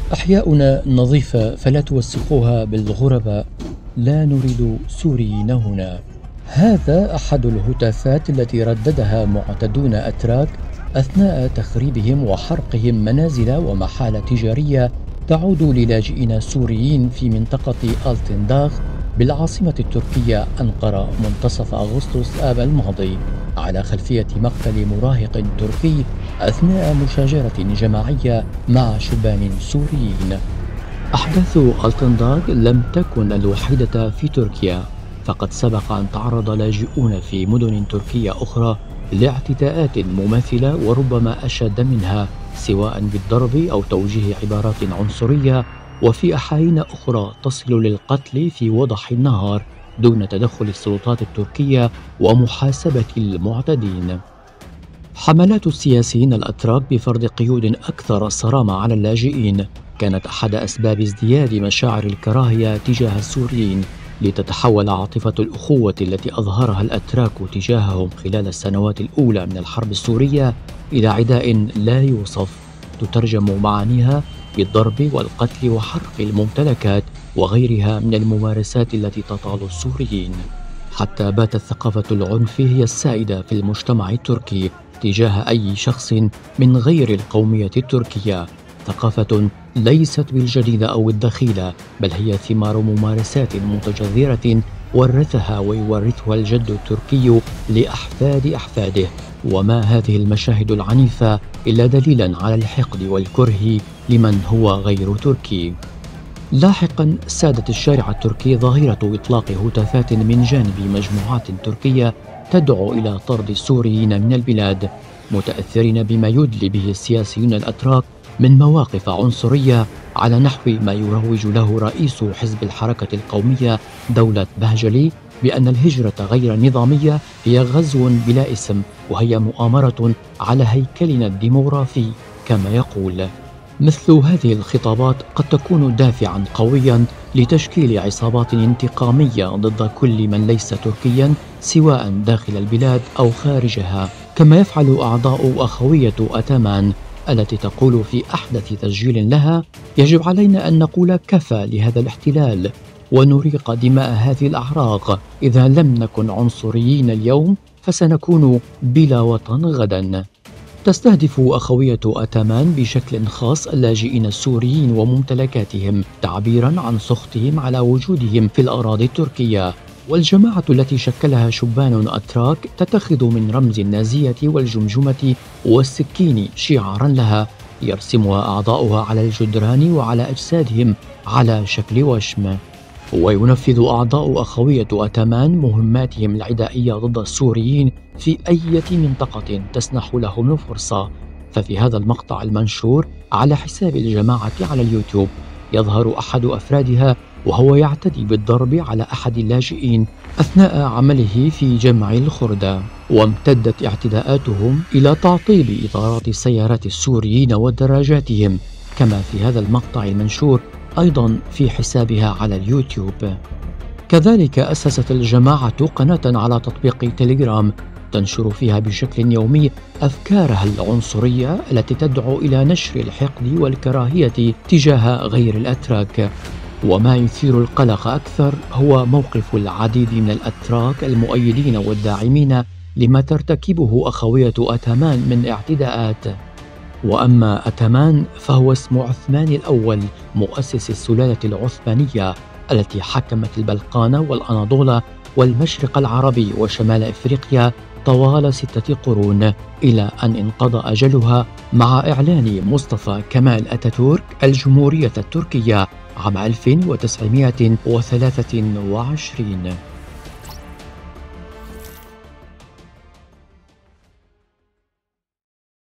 أحياؤنا نظيفة فلا توسخوها بالغرباء. لا نريد سوريين هنا. هذا أحد الهتافات التي رددها معتدون أتراك أثناء تخريبهم وحرقهم منازل ومحال تجارية تعود للاجئين سوريين في منطقة ألتنداغ بالعاصمة التركية أنقرة منتصف أغسطس آب الماضي، على خلفية مقتل مراهق تركي أثناء مشاجرة جماعية مع شبان سوريين. أحداث ألتنداغ لم تكن الوحيدة في تركيا، فقد سبق أن تعرض لاجئون في مدن تركية أخرى لاعتداءات مماثلة وربما أشد منها، سواء بالضرب أو توجيه عبارات عنصرية، وفي أحايين أخرى تصل للقتل في وضح النهار دون تدخل السلطات التركية ومحاسبة المعتدين. حملات السياسيين الأتراك بفرض قيود أكثر صرامة على اللاجئين كانت أحد أسباب ازدياد مشاعر الكراهية تجاه السوريين، لتتحول عاطفة الأخوة التي أظهرها الأتراك تجاههم خلال السنوات الأولى من الحرب السورية إلى عداء لا يوصف، تترجم معانيها بالضرب والقتل وحرق الممتلكات وغيرها من الممارسات التي تطال السوريين. حتى باتت ثقافة العنف هي السائدة في المجتمع التركي تجاه أي شخص من غير القومية التركية، ثقافة ليست بالجديدة أو الدخيلة، بل هي ثمار ممارسات متجذرة ورثها ويورثها الجد التركي لأحفاد أحفاده. وما هذه المشاهد العنيفة إلا دليلا على الحقد والكره لمن هو غير تركي. لاحقا سادت الشارع التركي ظاهرة إطلاق هتافات من جانب مجموعات تركية تدعو إلى طرد السوريين من البلاد، متأثرين بما يدلي به السياسيون الأتراك من مواقف عنصرية، على نحو ما يروج له رئيس حزب الحركة القومية دولة بهجلي بأن الهجرة غير النظامية هي غزو بلا اسم، وهي مؤامرة على هيكلنا الديموغرافي كما يقول. مثل هذه الخطابات قد تكون دافعا قويا لتشكيل عصابات انتقامية ضد كل من ليس تركيا، سواء داخل البلاد أو خارجها، كما يفعل أعضاء أخوية أتامان التي تقول في أحدث تسجيل لها: يجب علينا أن نقول كفى لهذا الاحتلال ونريق دماء هذه الأعراق. إذا لم نكن عنصريين اليوم فسنكون بلا وطن غدا. تستهدف أخوية أتامان بشكل خاص اللاجئين السوريين وممتلكاتهم، تعبيرا عن سخطهم على وجودهم في الأراضي التركية. والجماعة التي شكلها شبان أتراك تتخذ من رمز النازية والجمجمة والسكين شعارا لها يرسمها أعضاؤها على الجدران وعلى أجسادهم على شكل وشم. وينفذ أعضاء أخوية أتامان مهماتهم العدائية ضد السوريين في أي منطقة تسنح لهم الفرصة. ففي هذا المقطع المنشور على حساب الجماعة على اليوتيوب يظهر أحد أفرادها وهو يعتدي بالضرب على أحد اللاجئين أثناء عمله في جمع الخردة، وامتدت اعتداءاتهم إلى تعطيل إطارات سيارات السوريين ودراجاتهم، كما في هذا المقطع المنشور أيضا في حسابها على اليوتيوب. كذلك أسست الجماعة قناة على تطبيق تيليجرام تنشر فيها بشكل يومي أفكارها العنصرية التي تدعو إلى نشر الحقد والكراهية تجاه غير الأتراك. وما يثير القلق أكثر هو موقف العديد من الأتراك المؤيدين والداعمين لما ترتكبه أخوية أتامان من اعتداءات. وأما أتامان فهو اسم عثمان الأول مؤسس السلالة العثمانية التي حكمت البلقان والأناضول والمشرق العربي وشمال إفريقيا طوال 6 قرون، إلى أن انقضى أجلها مع إعلان مصطفى كمال أتاتورك الجمهورية التركية عام 1923.